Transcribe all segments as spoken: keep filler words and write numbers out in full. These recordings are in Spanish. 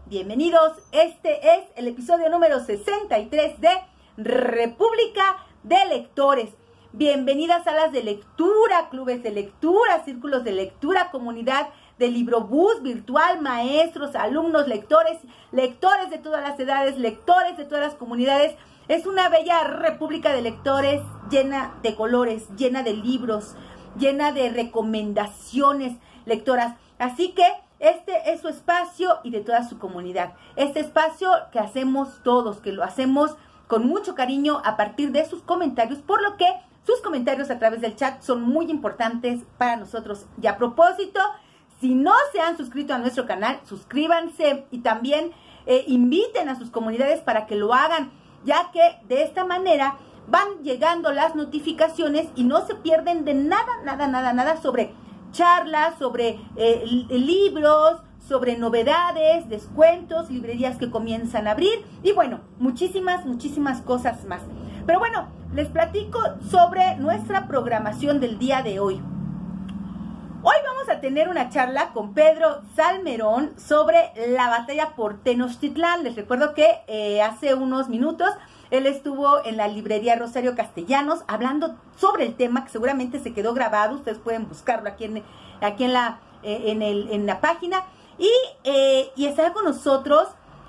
bienvenidos. Este es el episodio número sesenta y tres de República de Lectores. Bienvenidas salas de lectura, clubes de lectura, círculos de lectura, comunidad de librobús virtual, maestros, alumnos, lectores, lectores de todas las edades, lectores de todas las comunidades. Es una bella república de lectores llena de colores, llena de libros, llena de recomendaciones lectoras. Así que este es su espacio y de toda su comunidad. Este espacio que hacemos todos, que lo hacemos con mucho cariño a partir de sus comentarios, por lo que sus comentarios a través del chat son muy importantes para nosotros. Y a propósito, si no se han suscrito a nuestro canal, suscríbanse y también eh, inviten a sus comunidades para que lo hagan, ya que de esta manera van llegando las notificaciones y no se pierden de nada, nada, nada, nada sobre charlas, sobre eh, libros, sobre novedades, descuentos, librerías que comienzan a abrir y bueno, muchísimas, muchísimas cosas más. Pero bueno, les platico sobre nuestra programación del día de hoy. Hoy vamos a tener una charla con Pedro Salmerón sobre la batalla por Tenochtitlán. Les recuerdo que eh, hace unos minutos él estuvo en la librería Rosario Castellanos hablando sobre el tema que seguramente se quedó grabado. Ustedes pueden buscarlo aquí en, aquí en, la, eh, en, el, en la página. Y, eh, y estará con nosotros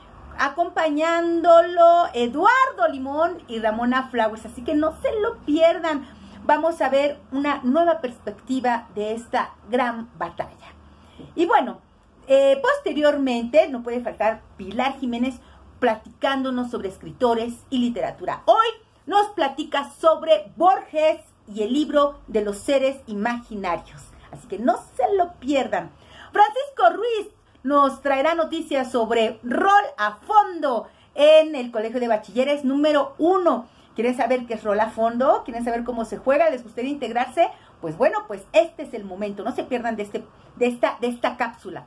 acompañándolo Eduardo Limón y Ramona Flowers. Así que no se lo pierdan. Vamos a ver una nueva perspectiva de esta gran batalla. Y bueno, eh, posteriormente no puede faltar Pilar Jiménez platicándonos sobre escritores y literatura. Hoy nos platica sobre Borges y el libro de los seres imaginarios. Así que no se lo pierdan. Francisco Ruiz nos traerá noticias sobre rol a fondo en el Colegio de Bachilleres número uno. ¿Quieren saber qué es rol a fondo? ¿Quieren saber cómo se juega? ¿Les gustaría integrarse? Pues bueno, pues este es el momento. No se pierdan de, este, de, esta, de esta cápsula.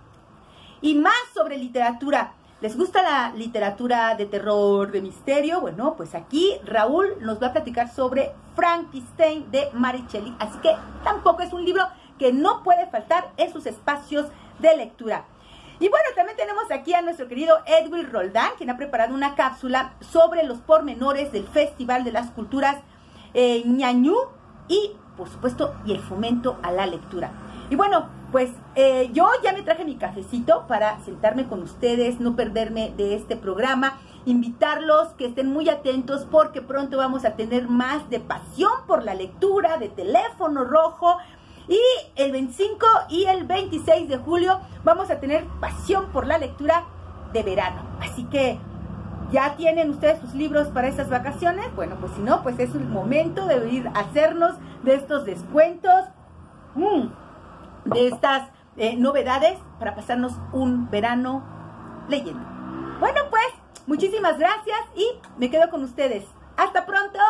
Y más sobre literatura. ¿Les gusta la literatura de terror, de misterio? Bueno, pues aquí Raúl nos va a platicar sobre Frankenstein de Mary Shelley. Así que tampoco es un libro que no puede faltar en sus espacios de lectura. Y bueno, también tenemos aquí a nuestro querido Edwin Roldán, quien ha preparado una cápsula sobre los pormenores del Festival de las Culturas eh, Ñañú y, por supuesto, y el fomento a la lectura. Y bueno, pues eh, yo ya me traje mi cafecito para sentarme con ustedes, no perderme de este programa, invitarlos que estén muy atentos porque pronto vamos a tener más de pasión por la lectura, de teléfono rojo. Y el veinticinco y el veintiséis de julio vamos a tener pasión por la lectura de verano. Así que, ¿ya tienen ustedes sus libros para estas vacaciones? Bueno, pues si no, pues es el momento de ir a hacernos de estos descuentos, mmm, de estas eh, novedades para pasarnos un verano leyendo. Bueno, pues, muchísimas gracias y me quedo con ustedes. ¡Hasta pronto!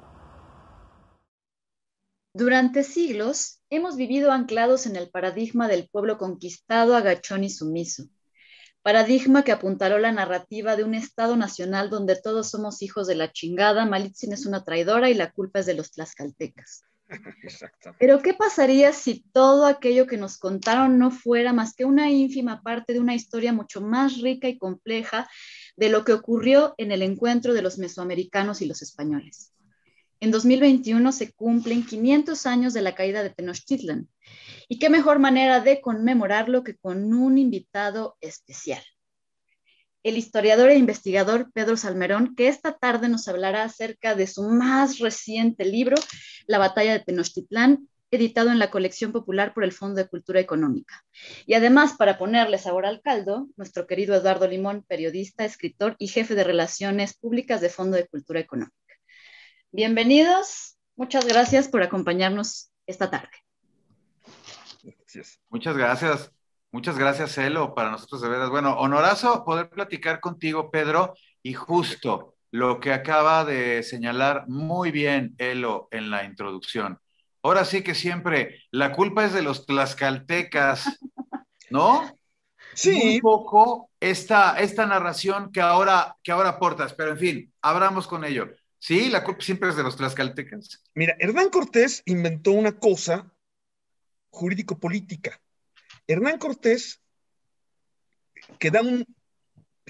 Durante siglos, hemos vivido anclados en el paradigma del pueblo conquistado, agachón y sumiso. Paradigma que apuntaló la narrativa de un Estado nacional donde todos somos hijos de la chingada, Malitzin es una traidora y la culpa es de los tlaxcaltecas. Pero ¿qué pasaría si todo aquello que nos contaron no fuera más que una ínfima parte de una historia mucho más rica y compleja de lo que ocurrió en el encuentro de los mesoamericanos y los españoles? En dos mil veintiuno se cumplen quinientos años de la caída de Tenochtitlán. Y qué mejor manera de conmemorarlo que con un invitado especial. El historiador e investigador Pedro Salmerón, que esta tarde nos hablará acerca de su más reciente libro, La batalla de Tenochtitlán, editado en la colección popular por el Fondo de Cultura Económica. Y además, para ponerle sabor al caldo, nuestro querido Eduardo Limón, periodista, escritor y jefe de Relaciones Públicas de Fondo de Cultura Económica. Bienvenidos, muchas gracias por acompañarnos esta tarde. Gracias. Muchas gracias, muchas gracias, Elo, para nosotros de veras. Bueno, honorazo poder platicar contigo, Pedro, y justo lo que acaba de señalar muy bien Elo en la introducción. Ahora sí que siempre, la culpa es de los tlaxcaltecas, ¿no? Sí. Un poco esta, esta narración que ahora, que ahora aportas, pero en fin, abramos con ello. Sí, la culpa siempre es de los tlaxcaltecas. Mira, Hernán Cortés inventó una cosa jurídico-política. Hernán Cortés, que da un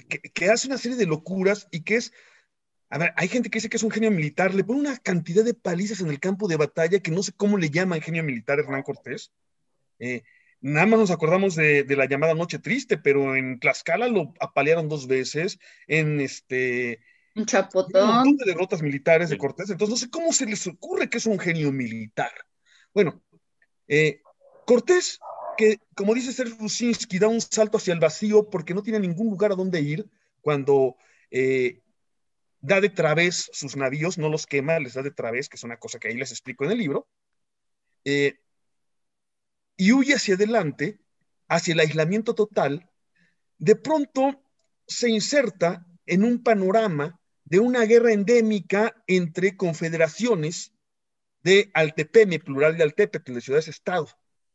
que, que hace una serie de locuras y que es, a ver, hay gente que dice que es un genio militar, le pone una cantidad de palizas en el campo de batalla que no sé cómo le llaman genio militar a Hernán Cortés. Eh, nada más nos acordamos de, de la llamada Noche Triste, pero en Tlaxcala lo apalearon dos veces, en este... Un un montón chapotón. de derrotas militares de Cortés, entonces no sé cómo se les ocurre que es un genio militar. Bueno, eh, Cortés, que como dice Serge Rusinski, da un salto hacia el vacío porque no tiene ningún lugar a donde ir cuando eh, da de través sus navíos, no los quema, les da de través, que es una cosa que ahí les explico en el libro, eh, y huye hacia adelante, hacia el aislamiento total. De pronto se inserta en un panorama de una guerra endémica entre confederaciones de Altepeme, plural de Altepetl, de ciudades-estado.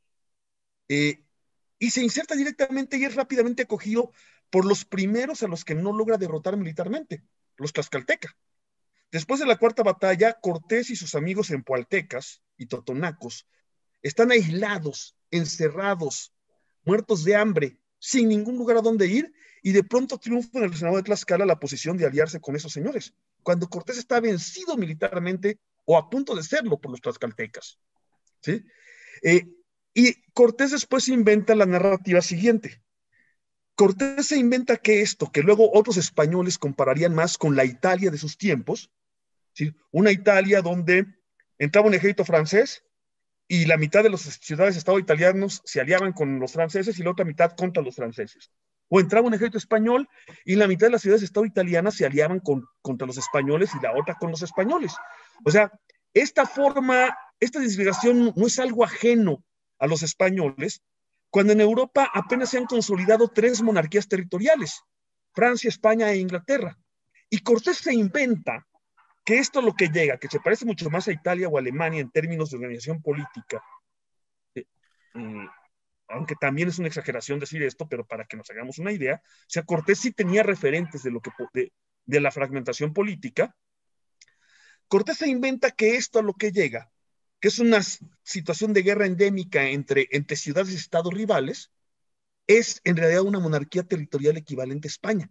Eh, y se inserta directamente y es rápidamente acogido por los primeros a los que no logra derrotar militarmente, los tlaxcaltecas. Después de la cuarta batalla, Cortés y sus amigos empualtecas y totonacos están aislados, encerrados, muertos de hambre, sin ningún lugar a donde ir, y de pronto triunfa en el Senado de Tlaxcala la posición de aliarse con esos señores, cuando Cortés está vencido militarmente o a punto de serlo por los tlaxcaltecas. ¿Sí? Eh, y Cortés después inventa la narrativa siguiente. Cortés se inventa que esto, que luego otros españoles compararían más con la Italia de sus tiempos, ¿sí? Una Italia donde entraba un ejército francés y la mitad de las ciudades-estado italianos se aliaban con los franceses y la otra mitad contra los franceses. O entraba un ejército español y la mitad de las ciudades-estado italianas se aliaban con, contra los españoles y la otra con los españoles. O sea, esta forma, esta disgregación no es algo ajeno a los españoles, cuando en Europa apenas se han consolidado tres monarquías territoriales, Francia, España e Inglaterra. Y Cortés se inventa que esto es lo que llega, que se parece mucho más a Italia o Alemania en términos de organización política, eh, eh, aunque también es una exageración decir esto, pero para que nos hagamos una idea, o sea, Cortés sí tenía referentes de, lo que, de, de la fragmentación política. Cortés se inventa que esto a lo que llega, que es una situación de guerra endémica entre, entre ciudades y estados rivales, es en realidad una monarquía territorial equivalente a España.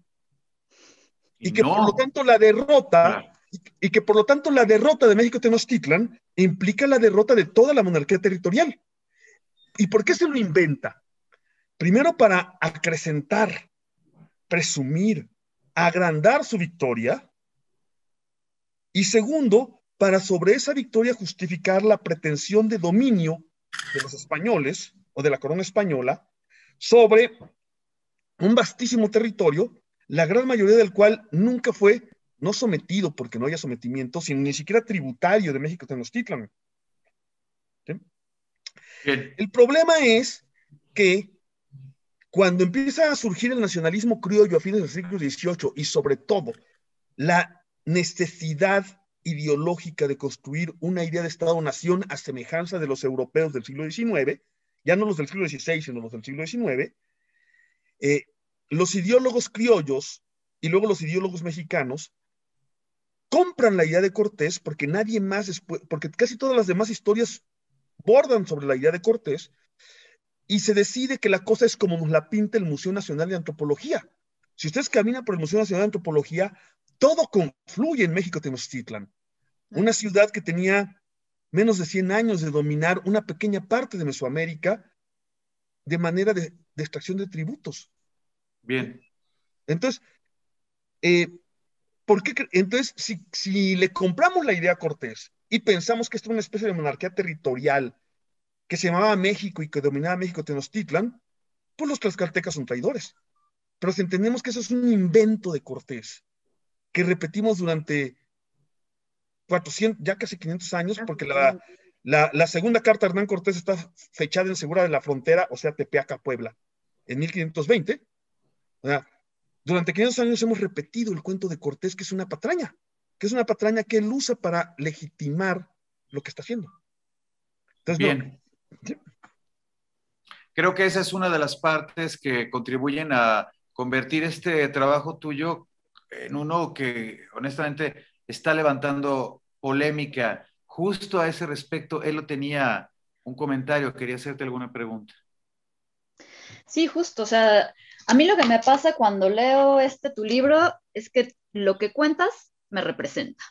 Y, y que no. por lo tanto la derrota... Claro. Y que por lo tanto la derrota de México Tenochtitlan implica la derrota de toda la monarquía territorial. ¿Y por qué se lo inventa? Primero para acrecentar, presumir, agrandar su victoria, y segundo, para sobre esa victoria justificar la pretensión de dominio de los españoles o de la corona española sobre un vastísimo territorio, la gran mayoría del cual nunca fue no sometido porque no haya sometimiento, sino ni siquiera tributario de México Tenochtitlan. ¿Sí? El problema es que cuando empieza a surgir el nacionalismo criollo a fines del siglo dieciocho y sobre todo la necesidad ideológica de construir una idea de Estado-nación a semejanza de los europeos del siglo diecinueve, ya no los del siglo dieciséis, sino los del siglo diecinueve, eh, los ideólogos criollos y luego los ideólogos mexicanos compran la idea de Cortés porque nadie más, después, porque casi todas las demás historias bordan sobre la idea de Cortés y se decide que la cosa es como nos la pinta el Museo Nacional de Antropología. Si ustedes caminan por el Museo Nacional de Antropología, todo confluye en México Tenochtitlan, una ciudad que tenía menos de cien años de dominar una pequeña parte de Mesoamérica de manera de, de extracción de tributos. Bien. Entonces, eh, ¿por qué? Entonces, si, si le compramos la idea a Cortés y pensamos que esto es una especie de monarquía territorial que se llamaba México y que dominaba México Tenochtitlan, pues los tlaxcaltecas son traidores. Pero si entendemos que eso es un invento de Cortés, que repetimos durante cuatrocientos, ya casi quinientos años, porque la, la, la segunda carta de Hernán Cortés está fechada en Segura de la Frontera, o sea, Tepeaca, Puebla, en mil quinientos veinte. O sea, durante quinientos años hemos repetido el cuento de Cortés, que es una patraña, que es una patraña que él usa para legitimar lo que está haciendo. Entonces, bien. No. Creo que esa es una de las partes que contribuyen a convertir este trabajo tuyo en uno que, honestamente, está levantando polémica. Justo a ese respecto, él lo tenía un comentario, quería hacerte alguna pregunta. Sí, justo, o sea, A mí lo que me pasa cuando leo este tu libro es que lo que cuentas me representa.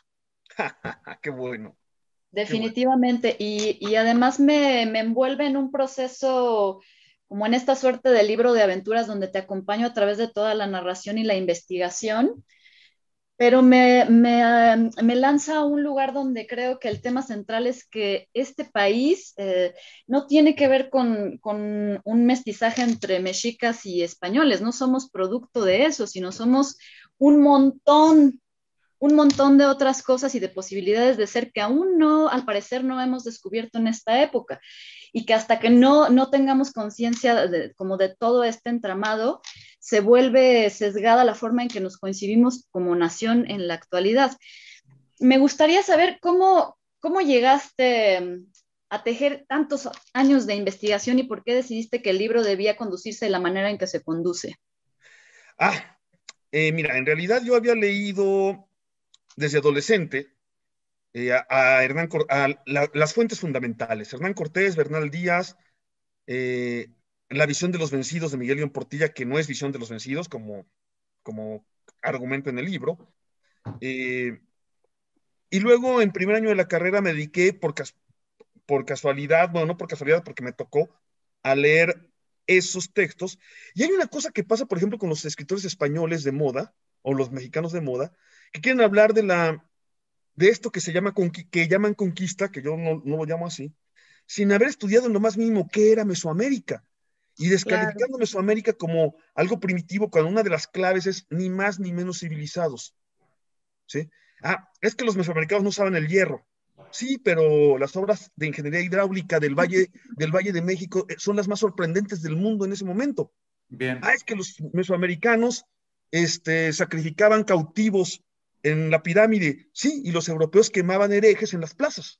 Qué bueno. Definitivamente. Y, y además me, me envuelve en un proceso como en esta suerte de libro de aventuras donde te acompaño a través de toda la narración y la investigación, pero me, me, me lanza a un lugar donde creo que el tema central es que este país eh, no tiene que ver con, con un mestizaje entre mexicas y españoles, no somos producto de eso, sino somos un montón un montón de otras cosas y de posibilidades de ser que aún no, al parecer, no hemos descubierto en esta época. Y que hasta que no, no tengamos conciencia de, como de todo este entramado, se vuelve sesgada la forma en que nos coincidimos como nación en la actualidad. Me gustaría saber cómo, cómo llegaste a tejer tantos años de investigación y por qué decidiste que el libro debía conducirse de la manera en que se conduce. Ah, eh, mira, en realidad yo había leído desde adolescente eh, a, a Hernán Cor a la, las fuentes fundamentales, Hernán Cortés, Bernal Díaz, eh, La visión de los vencidos de Miguel León Portilla, que no es visión de los vencidos como, como argumento en el libro. Eh, y luego en primer año de la carrera me dediqué por, cas por casualidad, bueno, no por casualidad, porque me tocó a leer esos textos. Y hay una cosa que pasa, por ejemplo, con los escritores españoles de moda, o los mexicanos de moda, que quieren hablar de la de esto que se llama que llaman conquista, que yo no, no lo llamo así, sin haber estudiado en lo más mínimo qué era Mesoamérica y descalificando Claro. Mesoamérica como algo primitivo cuando una de las claves es ni más ni menos civilizados. ¿Sí? Ah, es que los mesoamericanos no usaban el hierro. Sí, pero las obras de ingeniería hidráulica del Valle, del Valle de México son las más sorprendentes del mundo en ese momento. Bien. Ah, es que los mesoamericanos este, sacrificaban cautivos en la pirámide, sí, y los europeos quemaban herejes en las plazas.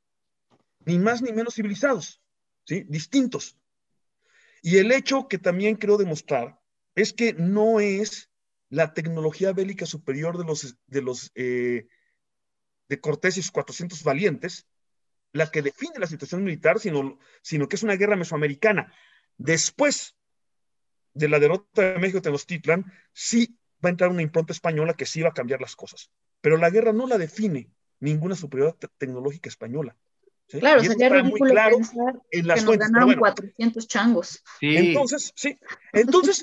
Ni más ni menos civilizados, ¿sí? Distintos. Y el hecho que también quiero demostrar es que no es la tecnología bélica superior de los, de los eh, de Cortés y sus cuatrocientos valientes la que define la situación militar, sino, sino que es una guerra mesoamericana. Después de la derrota de México Tenochtitlan, sí va a entrar una impronta española que sí va a cambiar las cosas. Pero la guerra no la define ninguna superioridad te tecnológica española. ¿Sí? Claro, Y eso sería está muy ridículo claro pensar en que las nos fuentes. Pero ganaron bueno, cuatrocientos changos. Sí. entonces, sí, entonces,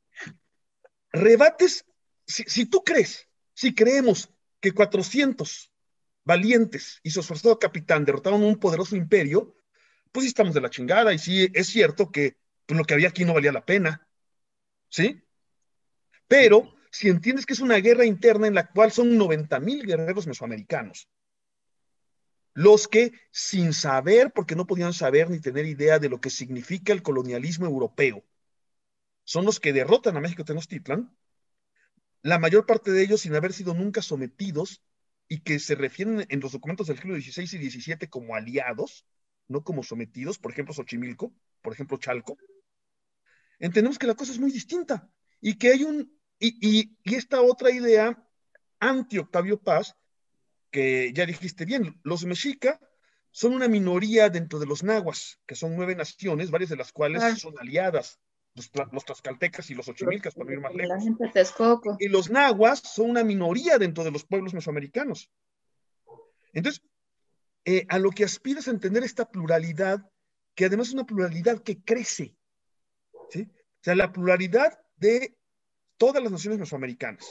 rebates, si, si tú crees, si creemos que cuatrocientos valientes y su esforzado capitán derrotaron un poderoso imperio, pues sí estamos de la chingada, y sí es cierto que pues, lo que había aquí no valía la pena, ¿sí? Pero si entiendes que es una guerra interna en la cual son noventa mil guerreros mesoamericanos, los que sin saber, porque no podían saber ni tener idea de lo que significa el colonialismo europeo, son los que derrotan a México Tenochtitlan, la mayor parte de ellos sin haber sido nunca sometidos y que se refieren en los documentos del siglo dieciséis y diecisiete como aliados, no como sometidos, por ejemplo Xochimilco, por ejemplo Chalco, entendemos que la cosa es muy distinta y que hay un, y, y, y esta otra idea anti-Octavio Paz, que ya dijiste bien, los mexica son una minoría dentro de los nahuas, que son nueve naciones, varias de las cuales Claro. son aliadas, los, los tlaxcaltecas y los Los, ochimilcas, para no ir más la lejos. gente de Texcoco. Y los nahuas son una minoría dentro de los pueblos mesoamericanos. Entonces, eh, a lo que aspiras a entender esta pluralidad, que además es una pluralidad que crece, ¿sí? O sea, la pluralidad de todas las naciones mesoamericanas,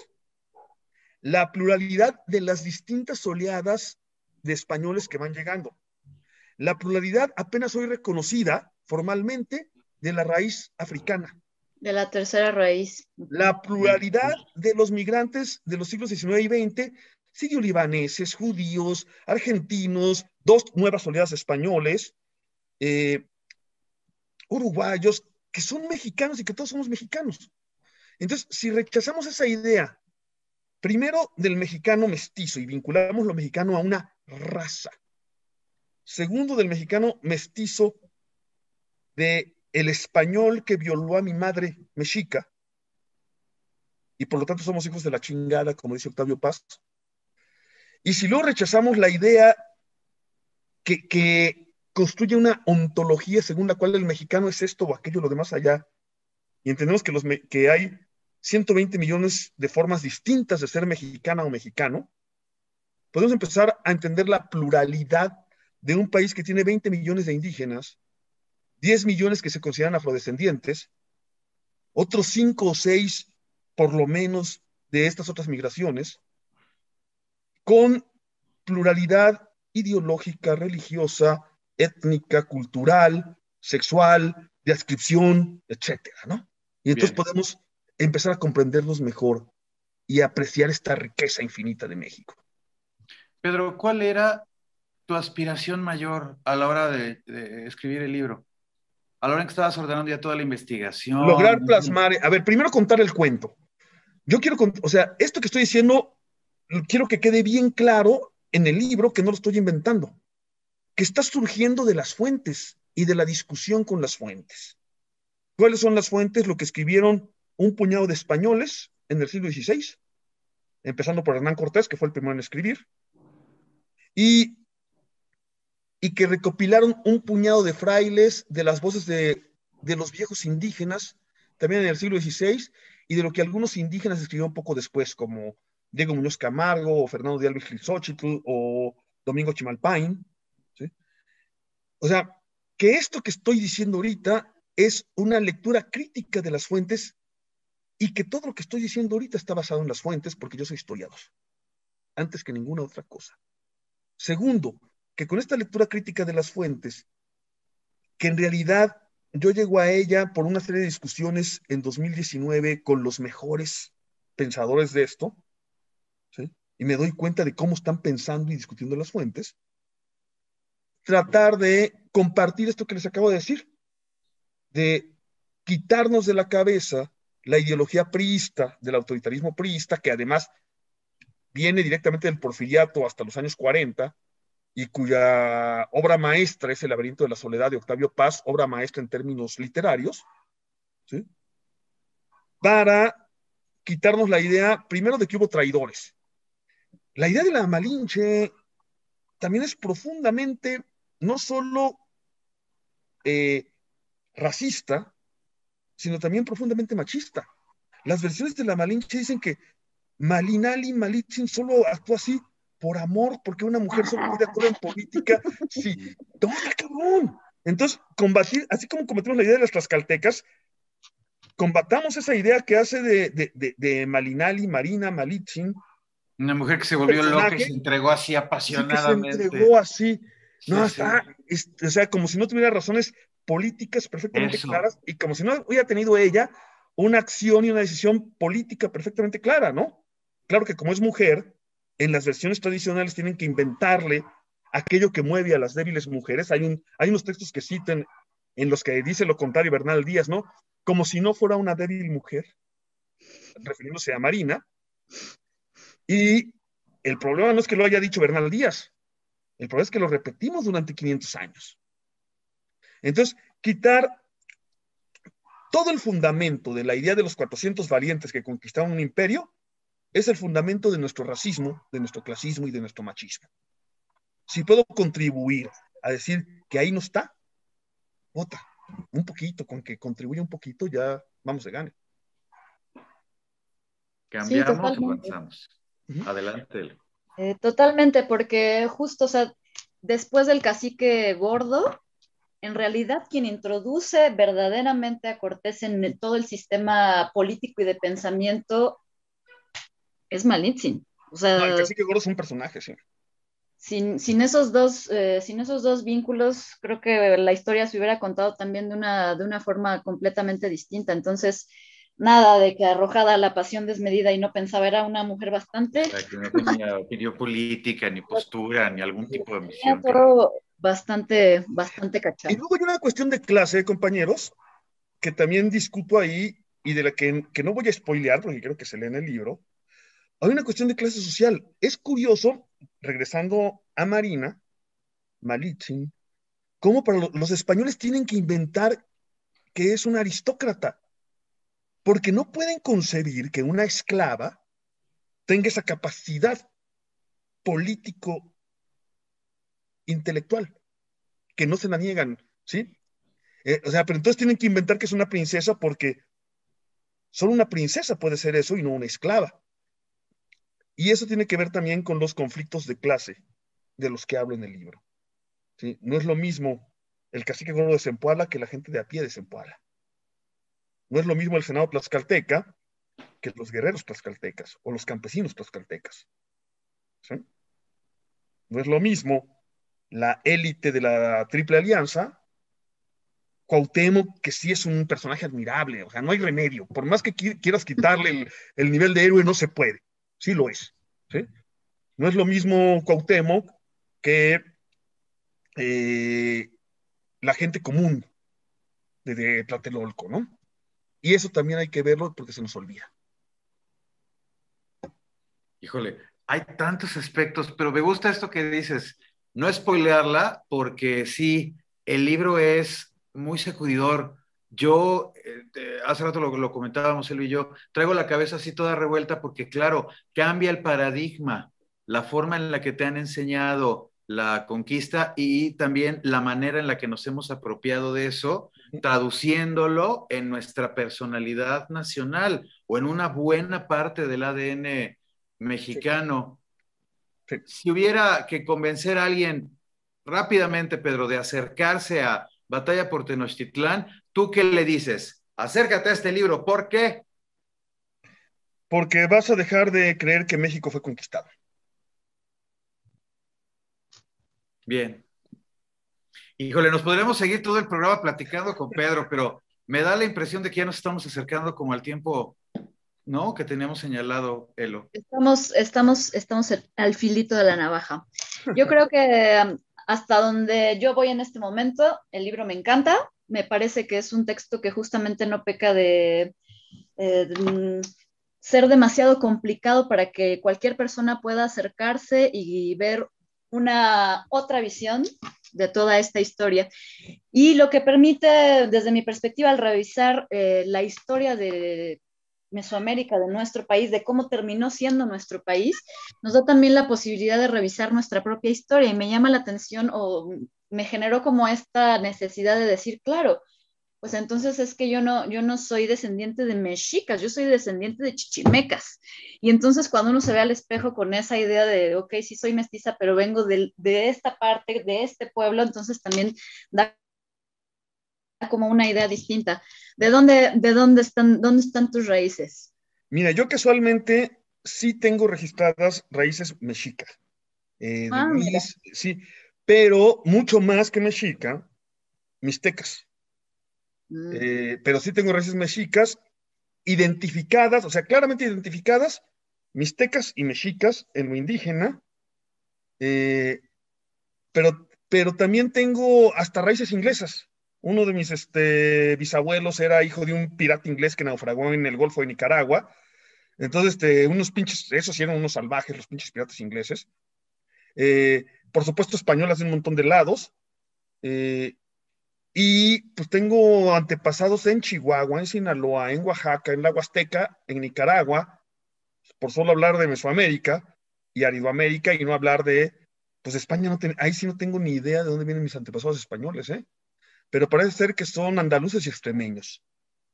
la pluralidad de las distintas oleadas de españoles que van llegando, la pluralidad apenas hoy reconocida formalmente de la raíz africana, De la tercera raíz. la pluralidad de los migrantes de los siglos diecinueve y veinte, sirio libaneses, judíos, argentinos, dos nuevas oleadas españoles, eh, uruguayos, que son mexicanos y que todos somos mexicanos. Entonces, si rechazamos esa idea, primero del mexicano mestizo y vinculamos lo mexicano a una raza, segundo del mexicano mestizo de el español que violó a mi madre mexica, y por lo tanto somos hijos de la chingada, como dice Octavio Paz. Y si luego rechazamos la idea que, que construye una ontología según la cual el mexicano es esto o aquello, lo demás allá, y entendemos que, los, que hay ciento veinte millones de formas distintas de ser mexicana o mexicano, podemos empezar a entender la pluralidad de un país que tiene veinte millones de indígenas, diez millones que se consideran afrodescendientes, otros cinco o seis por lo menos de estas otras migraciones, con pluralidad ideológica, religiosa, étnica, cultural, sexual, de adscripción, etcétera, ¿no? Y entonces Bien. podemos empezar a comprendernos mejor y apreciar esta riqueza infinita de México. Pedro, ¿cuál era tu aspiración mayor a la hora de, de escribir el libro? A la hora en que estabas ordenando ya toda la investigación. Lograr plasmar, a ver, primero contar el cuento. Yo quiero, o sea, esto que estoy diciendo, quiero que quede bien claro en el libro que no lo estoy inventando, que está surgiendo de las fuentes y de la discusión con las fuentes. ¿Cuáles son las fuentes? Lo que escribieron un puñado de españoles en el siglo dieciséis, empezando por Hernán Cortés, que fue el primero en escribir, y, y que recopilaron un puñado de frailes de las voces de, de los viejos indígenas, también en el siglo dieciséis, y de lo que algunos indígenas escribieron un poco después, como Diego Muñoz Camargo, o Fernando de Alves Xochitl, o Domingo Chimalpain, ¿sí? O sea, que esto que estoy diciendo ahorita es una lectura crítica de las fuentes y que todo lo que estoy diciendo ahorita está basado en las fuentes porque yo soy historiador, antes que ninguna otra cosa. Segundo, que con esta lectura crítica de las fuentes, que en realidad yo llego a ella por una serie de discusiones en dos mil diecinueve con los mejores pensadores de esto, ¿sí? Y me doy cuenta de cómo están pensando y discutiendo las fuentes, tratar de compartir esto que les acabo de decir, de quitarnos de la cabeza la ideología priista, del autoritarismo priista, que además viene directamente del porfiriato hasta los años cuarenta, y cuya obra maestra es El laberinto de la soledad de Octavio Paz, obra maestra en términos literarios, ¿sí? Para quitarnos la idea, primero, de que hubo traidores. La idea de la Malinche también es profundamente, no solo eh, racista, sino también profundamente machista. Las versiones de la Malinche dicen que Malinali Malitzin solo actuó así por amor, porque una mujer solo puede actuar en política. Sí, no, está cabrón. Entonces, combatir, así como combatimos la idea de las tlaxcaltecas, combatamos esa idea que hace de, de, de, de Malinali, Marina, Malitzin. Una mujer que se volvió loca y se entregó así apasionadamente. Sí, que se entregó así. No, sí, está, sí. Es, o sea, como si no tuviera razones políticas perfectamente Eso. claras y como si no hubiera tenido ella una acción y una decisión política perfectamente clara, ¿no? Claro que como es mujer, en las versiones tradicionales tienen que inventarle aquello que mueve a las débiles mujeres. Hay, un, hay unos textos que citan en los que dice lo contrario Bernal Díaz, ¿no? Como si no fuera una débil mujer, refiriéndose a Marina. Y el problema no es que lo haya dicho Bernal Díaz, el problema es que lo repetimos durante quinientos años. Entonces, quitar todo el fundamento de la idea de los cuatrocientos valientes que conquistaron un imperio es el fundamento de nuestro racismo, de nuestro clasismo y de nuestro machismo. Si puedo contribuir a decir que ahí no está, vota un poquito, con que contribuya un poquito ya vamos de gane. Cambiamos, sí, avanzamos. Uh-huh. Adelante. Eh, totalmente, porque justo, o sea, después del cacique gordo, en realidad quien introduce verdaderamente a Cortés en todo el sistema político y de pensamiento es Malintzin. O sea, no, el cacique gordo es un personaje, sí. Sin, sin, esos dos, eh, sin esos dos vínculos, creo que la historia se hubiera contado también de una, de una forma completamente distinta. Entonces, nada de que arrojada la pasión desmedida y no pensaba, era una mujer bastante... Que no tenía opinión política, ni postura, ni algún tipo de misión. Todo bastante, bastante cachado. Y luego hay una cuestión de clase, compañeros, que también discuto ahí y de la que, que no voy a spoilear porque creo que se lee en el libro. Hay una cuestión de clase social. Es curioso, regresando a Marina, Malitzin, cómo para los españoles tienen que inventar que es una aristócrata, porque no pueden concebir que una esclava tenga esa capacidad político-intelectual, que no se la niegan, ¿sí? Eh, o sea, pero entonces tienen que inventar que es una princesa porque Solo una princesa puede ser eso y no una esclava. Y eso tiene que ver también con los conflictos de clase de los que hablo en el libro. ¿Sí? No es lo mismo el cacique gordo de Zempoala que la gente de a pie de Zempoala. No es lo mismo el Senado tlaxcalteca que los guerreros tlaxcaltecas o los campesinos tlaxcaltecas. ¿Sí? No es lo mismo la élite de la Triple Alianza, Cuauhtémoc, que sí es un personaje admirable, o sea, no hay remedio. Por más que quieras quitarle el, el nivel de héroe, no se puede. Sí lo es. ¿Sí? No es lo mismo Cuauhtémoc que eh, la gente común de, de Tlatelolco, ¿no? Y eso también hay que verlo porque se nos olvida. Híjole, hay tantos aspectos, pero me gusta esto que dices, no spoilearla, porque sí, el libro es muy sacudidor. Yo, eh, hace rato lo, lo comentábamos él y yo, traigo la cabeza así toda revuelta porque, claro, cambia el paradigma, la forma en la que te han enseñado la conquista y también la manera en la que nos hemos apropiado de eso, traduciéndolo en nuestra personalidad nacional o en una buena parte del A D N mexicano. Sí. Si hubiera que convencer a alguien rápidamente, Pedro, de acercarse a Batalla por Tenochtitlán, ¿tú qué le dices? Acércate a este libro, ¿por qué? Porque vas a dejar de creer que México fue conquistado. Bien. Híjole, nos podremos seguir todo el programa platicando con Pedro, pero me da la impresión de que ya nos estamos acercando como al tiempo, ¿no? Que teníamos señalado, Elo. Estamos, estamos, estamos al filito de la navaja. Yo creo que um, hasta donde yo voy en este momento, el libro me encanta. Me parece que es un texto que justamente no peca de, eh, de ser demasiado complicado para que cualquier persona pueda acercarse y ver una otra visión de toda esta historia. Y lo que permite, desde mi perspectiva, al revisar eh, la historia de Mesoamérica, de nuestro país, de cómo terminó siendo nuestro país, nos da también la posibilidad de revisar nuestra propia historia y me llama la atención o me generó como esta necesidad de decir, claro, pues entonces es que yo no, yo no soy descendiente de mexicas, yo soy descendiente de chichimecas. Y entonces cuando uno se ve al espejo con esa idea de, ok, sí soy mestiza, pero vengo de, de esta parte, de este pueblo, entonces también da como una idea distinta. ¿De dónde, de dónde están, dónde están tus raíces? Mira, yo casualmente sí tengo registradas raíces mexicas. Eh, de Ah, mira. mis, sí, pero mucho más que mexica, mixtecas. Mm. Eh, pero sí tengo raíces mexicas identificadas, o sea, claramente identificadas, mixtecas y mexicas en lo indígena, eh, pero, pero también tengo hasta raíces inglesas. Uno de mis este, bisabuelos era hijo de un pirata inglés que naufragó en el Golfo de Nicaragua. Entonces, este, unos pinches, esos sí eran unos salvajes, los pinches piratas ingleses. Eh, por supuesto, españolas de un montón de lados. Eh, y pues tengo antepasados en Chihuahua, en Sinaloa, en Oaxaca, en la Huasteca, en Nicaragua, por solo hablar de Mesoamérica y Aridoamérica y no hablar de, pues España, no ten, ahí sí no tengo ni idea de dónde vienen mis antepasados españoles, ¿eh? Pero parece ser que son andaluces y extremeños.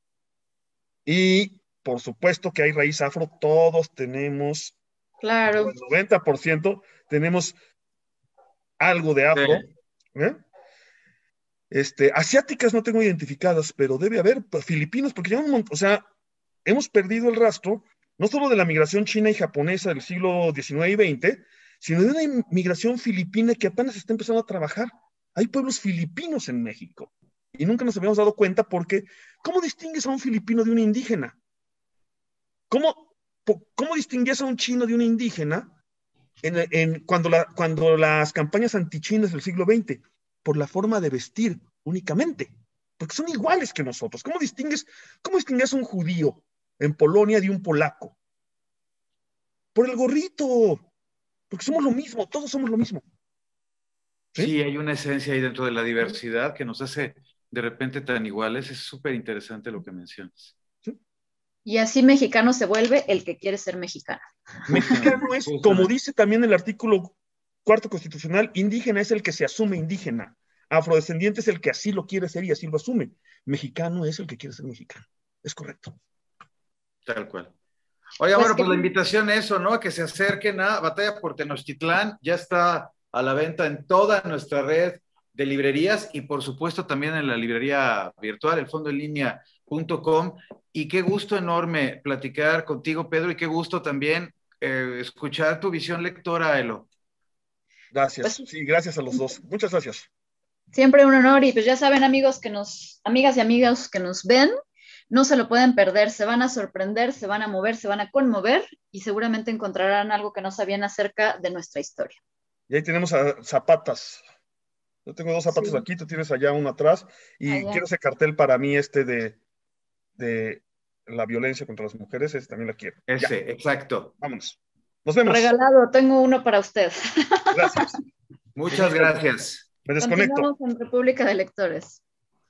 Y por supuesto que hay raíz afro, todos tenemos, Claro. el noventa por ciento tenemos algo de afro, ¿eh? Este, asiáticas no tengo identificadas, pero debe haber pues, filipinos, porque ya un montón, o sea, hemos perdido el rastro, no solo de la migración china y japonesa del siglo diecinueve y veinte, sino de una migración filipina que apenas está empezando a trabajar. Hay pueblos filipinos en México y nunca nos habíamos dado cuenta porque, ¿cómo distingues a un filipino de un indígena? ¿Cómo, cómo distinguías a un chino de un indígena en, en, cuando, la, cuando las campañas antichinas del siglo veinte? Por la forma de vestir únicamente, porque son iguales que nosotros. ¿Cómo distingues, cómo distingues a un judío en Polonia de un polaco? Por el gorrito, porque somos lo mismo, todos somos lo mismo. Sí, sí hay una esencia ahí dentro de la diversidad que nos hace de repente tan iguales. Es súper interesante lo que mencionas. ¿Sí? Y así mexicano se vuelve el que quiere ser mexicano. Mexicano es, como dice también el artículo cuarto constitucional, indígena es el que se asume indígena. Afrodescendiente es el que así lo quiere ser y así lo asume. Mexicano es el que quiere ser mexicano. Es correcto. Tal cual. Oiga, Pues bueno, que- pues la invitación es eso, ¿no? A que se acerquen a Batalla por Tenochtitlán. Ya está a la venta en toda nuestra red de librerías y por supuesto también en la librería virtual, el fondo en línea punto com. Y qué gusto enorme platicar contigo, Pedro, y qué gusto también eh, escuchar tu visión lectora, Elo. Gracias. pues Sí, gracias a los dos. Muchas gracias. siempre un honor y pues ya saben amigos que nos, amigas y amigos que nos ven, no se lo pueden perder, se van a sorprender, se van a mover, se van a conmover y seguramente encontrarán algo que no sabían acerca de nuestra historia. Y ahí tenemos a zapatas. Yo tengo dos zapatos Sí, aquí, tú tienes allá uno atrás. Y allá. quiero ese cartel para mí, este de, de la violencia contra las mujeres, ese también la quiero. Ya, Ese, exacto. vámonos. Nos vemos. Regalado, tengo uno para usted. Gracias. Muchas gracias. Me desconecto. Continuamos en República de Lectores.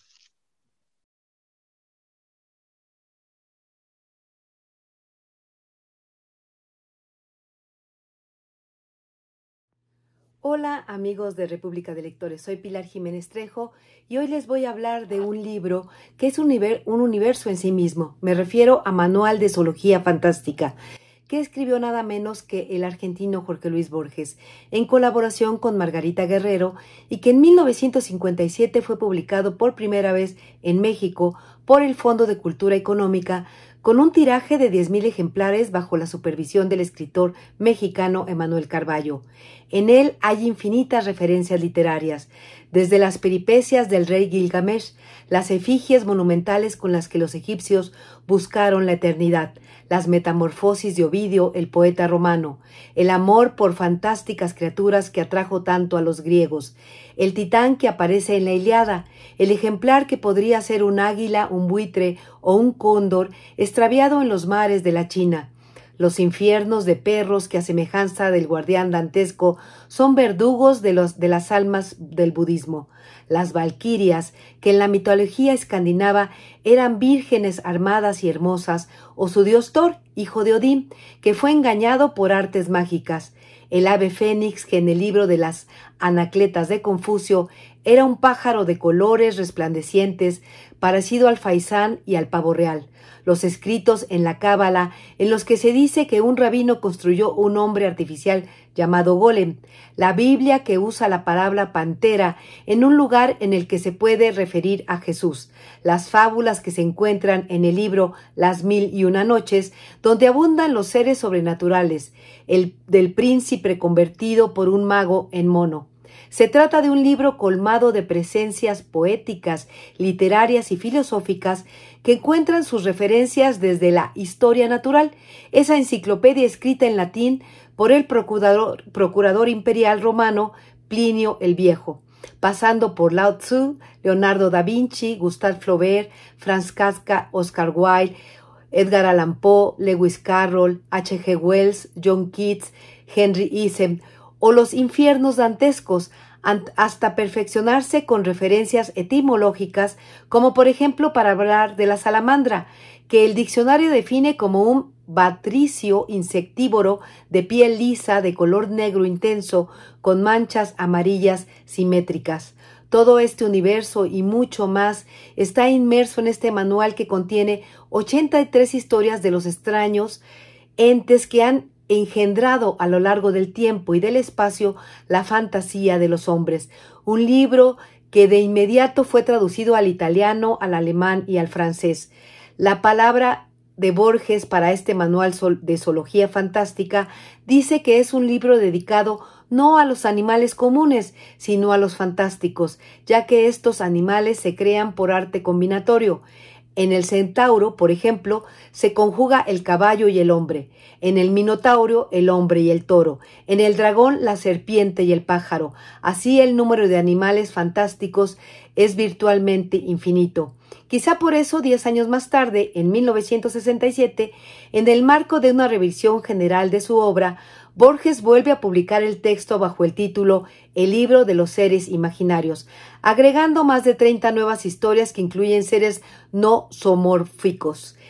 Hola amigos de República de Lectores, soy Pilar Jiménez Trejo y hoy les voy a hablar de un libro que es un, univer- un universo en sí mismo. Me refiero a Manual de Zoología Fantástica, que escribió nada menos que el argentino Jorge Luis Borges, en colaboración con Margarita Guerrero, y que en mil novecientos cincuenta y siete fue publicado por primera vez en México por el Fondo de Cultura Económica, con un tiraje de diez mil ejemplares bajo la supervisión del escritor mexicano Emanuel Carballo. En él hay infinitas referencias literarias, desde las peripecias del rey Gilgamesh, las efigies monumentales con las que los egipcios buscaron la eternidad, las metamorfosis de Ovidio, el poeta romano, el amor por fantásticas criaturas que atrajo tanto a los griegos, el titán que aparece en la Ilíada, el ejemplar que podría ser un águila, un buitre o un cóndor extraviado en los mares de la China. Los infiernos de perros que a semejanza del guardián dantesco son verdugos de, los, de las almas del budismo. Las valquirias, que en la mitología escandinava eran vírgenes armadas y hermosas, o su dios Thor, hijo de Odín, que fue engañado por artes mágicas. El ave fénix, que en el libro de las Anacletas de Confucio era un pájaro de colores resplandecientes, parecido al faisán y al pavo real. Los escritos en la Cábala, en los que se dice que un rabino construyó un hombre artificial llamado Golem, la Biblia que usa la palabra pantera en un lugar en el que se puede referir a Jesús, las fábulas que se encuentran en el libro Las Mil y Una Noches, donde abundan los seres sobrenaturales, el del príncipe convertido por un mago en mono. Se trata de un libro colmado de presencias poéticas, literarias y filosóficas que encuentran sus referencias desde la historia natural, esa enciclopedia escrita en latín por el procurador, procurador imperial romano Plinio el Viejo, pasando por Lao Tzu, Leonardo da Vinci, Gustave Flaubert, Franz Kafka, Oscar Wilde, Edgar Allan Poe, Lewis Carroll, H G Wells, John Keats, Henry Ibsen, o los infiernos dantescos, hasta perfeccionarse con referencias etimológicas, como por ejemplo para hablar de la salamandra, que el diccionario define como un batricio insectívoro de piel lisa de color negro intenso con manchas amarillas simétricas. Todo este universo y mucho más está inmerso en este manual que contiene ochenta y tres historias de los extraños entes que han engendrado a lo largo del tiempo y del espacio la fantasía de los hombres. Un libro que de inmediato fue traducido al italiano, al alemán y al francés. La palabra de Borges para este manual de zoología fantástica dice que es un libro dedicado no a los animales comunes, sino a los fantásticos, ya que estos animales se crean por arte combinatorio. En el centauro, por ejemplo, se conjuga el caballo y el hombre. En el minotauro, el hombre y el toro. En el dragón, la serpiente y el pájaro. Así el número de animales fantásticos es virtualmente infinito. Quizá por eso, diez años más tarde, en mil novecientos sesenta y siete, en el marco de una revisión general de su obra, Borges vuelve a publicar el texto bajo el título El libro de los seres imaginarios, agregando más de treinta nuevas historias que incluyen seres no zoomórficos.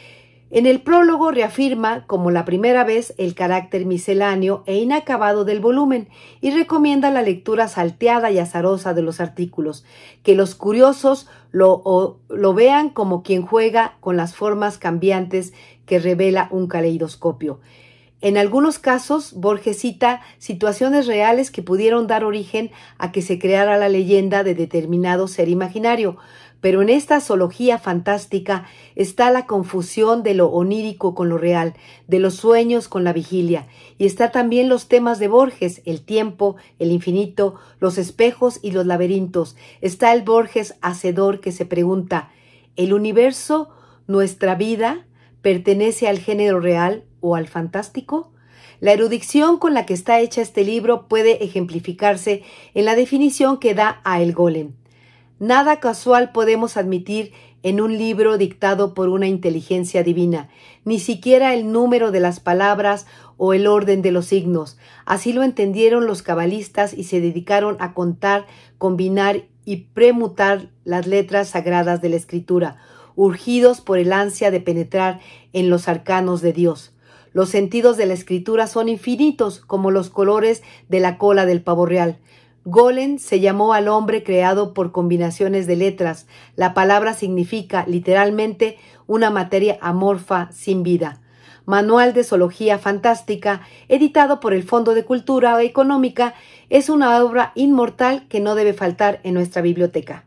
En el prólogo reafirma como la primera vez el carácter misceláneo e inacabado del volumen y recomienda la lectura salteada y azarosa de los artículos, que los curiosos lo, o, lo vean como quien juega con las formas cambiantes que revela un caleidoscopio. En algunos casos, Borges cita situaciones reales que pudieron dar origen a que se creara la leyenda de determinado ser imaginario, pero en esta zoología fantástica está la confusión de lo onírico con lo real, de los sueños con la vigilia, y está también los temas de Borges, el tiempo, el infinito, los espejos y los laberintos. Está el Borges hacedor que se pregunta, ¿el universo, nuestra vida, pertenece al género real o al fantástico? La erudición con la que está hecha este libro puede ejemplificarse en la definición que da a El Golem. Nada casual podemos admitir en un libro dictado por una inteligencia divina, ni siquiera el número de las palabras o el orden de los signos. Así lo entendieron los cabalistas y se dedicaron a contar, combinar y premutar las letras sagradas de la Escritura, urgidos por el ansia de penetrar en los arcanos de Dios. Los sentidos de la Escritura son infinitos, como los colores de la cola del pavo real. Golem se llamó al hombre creado por combinaciones de letras. La palabra significa, literalmente, una materia amorfa sin vida. Manual de Zoología Fantástica, editado por el Fondo de Cultura Económica, es una obra inmortal que no debe faltar en nuestra biblioteca.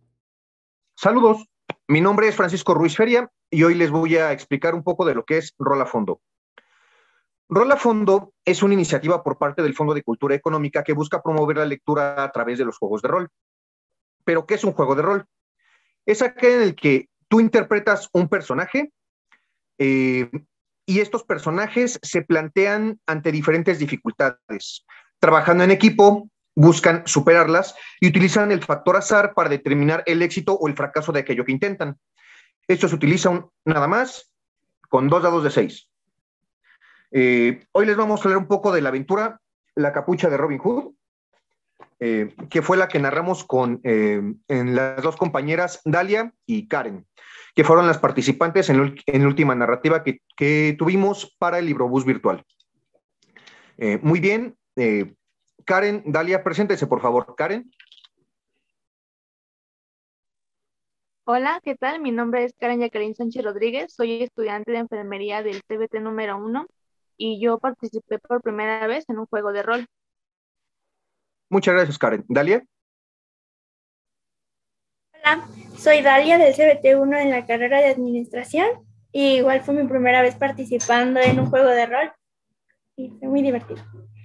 Saludos, mi nombre es Francisco Ruiz Feria y hoy les voy a explicar un poco de lo que es Rol a Fondo. Rol a Fondo es una iniciativa por parte del Fondo de Cultura Económica que busca promover la lectura a través de los juegos de rol. ¿Pero qué es un juego de rol? Es aquel en el que tú interpretas un personaje eh, y estos personajes se plantean ante diferentes dificultades. Trabajando en equipo, buscan superarlas y utilizan el factor azar para determinar el éxito o el fracaso de aquello que intentan. Esto se utiliza un, nada más con dos dados de seis. Eh, hoy les vamos a hablar un poco de la aventura La Capucha de Robin Hood, eh, que fue la que narramos con eh, en las dos compañeras Dalia y Karen, que fueron las participantes en, en la última narrativa que, que tuvimos para el Librobús virtual. Eh, muy bien, eh, Karen, Dalia, preséntese por favor. Karen. Hola, ¿qué tal? Mi nombre es Karen Jacqueline Sánchez Rodríguez, soy estudiante de enfermería del C B T número uno y yo participé por primera vez en un juego de rol. Muchas gracias, Karen. ¿Dalia? Hola, soy Dalia del C B T uno en la carrera de Administración y igual fue mi primera vez participando en un juego de rol y fue muy divertido.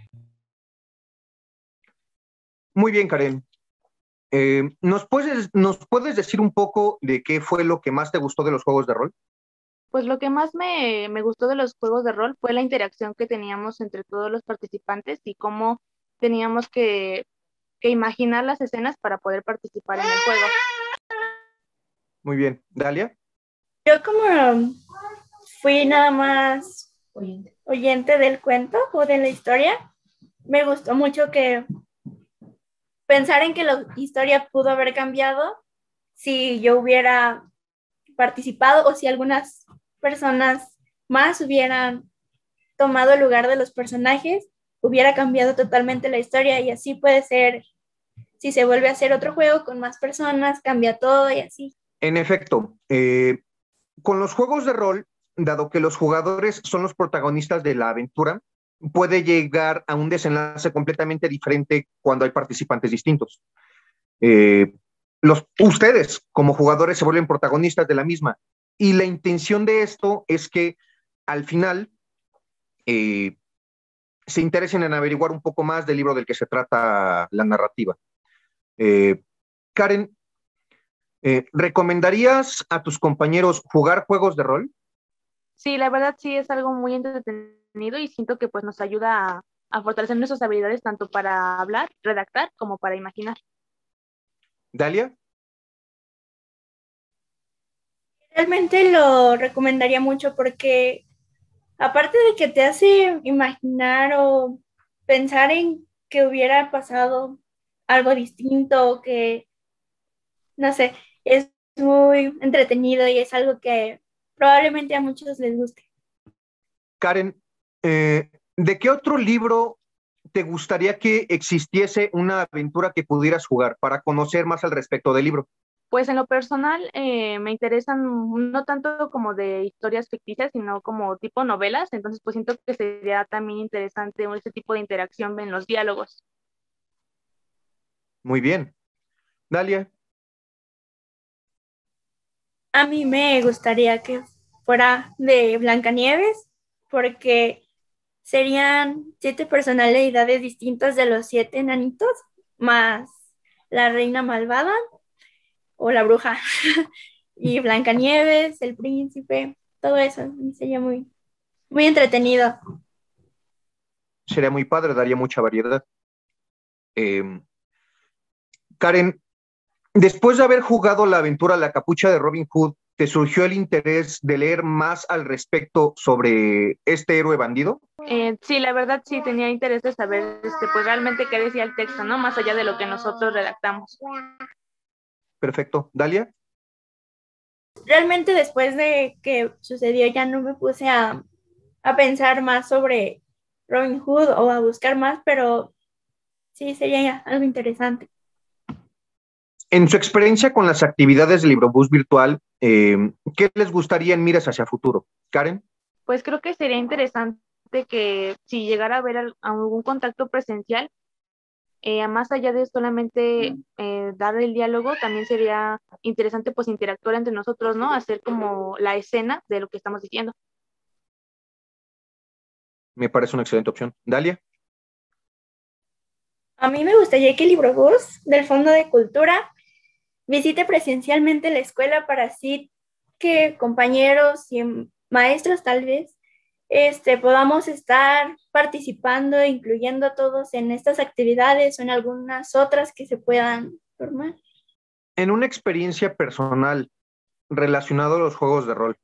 Muy bien, Karen. Eh, ¿nos puedes, ¿Nos puedes decir un poco de qué fue lo que más te gustó de los juegos de rol? Pues lo que más me, me gustó de los juegos de rol fue la interacción que teníamos entre todos los participantes y cómo teníamos que, que imaginar las escenas para poder participar en el juego. Muy bien. ¿Dalia? Yo como fui nada más oyente, oyente del cuento o de la historia, me gustó mucho que pensar en que la historia pudo haber cambiado si yo hubiera participado o si algunas personas más hubieran tomado el lugar de los personajes, hubiera cambiado totalmente la historia y así puede ser, si se vuelve a hacer otro juego con más personas, cambia todo y así. En efecto, eh, con los juegos de rol, dado que los jugadores son los protagonistas de la aventura, puede llegar a un desenlace completamente diferente cuando hay participantes distintos. Eh, los, ustedes, como jugadores, se vuelven protagonistas de la misma. Y la intención de esto es que, al final, eh, se interesen en averiguar un poco más del libro del que se trata la narrativa. Eh, Karen, eh, ¿recomendarías a tus compañeros jugar juegos de rol? Sí, la verdad sí es algo muy entretenido y siento que pues nos ayuda a, a fortalecer nuestras habilidades tanto para hablar, redactar, como para imaginar. ¿Dalia? Realmente lo recomendaría mucho porque aparte de que te hace imaginar o pensar en que hubiera pasado algo distinto, que no sé, es muy entretenido y es algo que probablemente a muchos les guste. Karen, eh, ¿de qué otro libro te gustaría que existiese una aventura que pudieras jugar para conocer más al respecto del libro? Pues en lo personal eh, me interesan no tanto como de historias ficticias, sino como tipo novelas, entonces pues siento que sería también interesante este tipo de interacción en los diálogos. Muy bien. Dalia. A mí me gustaría que fuera de Blancanieves, porque serían siete personalidades distintas de los siete enanitos, más la reina malvada o la bruja, y Blancanieves, el príncipe, todo eso. Sería muy, muy entretenido. Sería muy padre, daría mucha variedad. Eh, Karen, después de haber jugado la aventura La Capucha de Robin Hood, ¿te surgió el interés de leer más al respecto sobre este héroe bandido? Eh, sí, la verdad sí tenía interés de saber este, pues realmente qué decía el texto, ¿no? Más allá de lo que nosotros redactamos. Perfecto. ¿Dalia? Realmente después de que sucedió ya no me puse a, a pensar más sobre Robin Hood o a buscar más, pero sí sería algo interesante. En su experiencia con las actividades del Librobús virtual, eh, ¿qué les gustaría en miras hacia futuro? Karen. Pues creo que sería interesante que si llegara a haber al- algún contacto presencial, eh, más allá de solamente eh, dar el diálogo, también sería interesante pues interactuar entre nosotros, ¿no? Hacer como la escena de lo que estamos diciendo. Me parece una excelente opción. Dalia. A mí me gustaría que el Librobús del Fondo de Cultura visite presencialmente la escuela para así que compañeros y maestros tal vez este, podamos estar participando, incluyendo a todos en estas actividades o en algunas otras que se puedan formar. En una experiencia personal relacionada a los juegos de rol,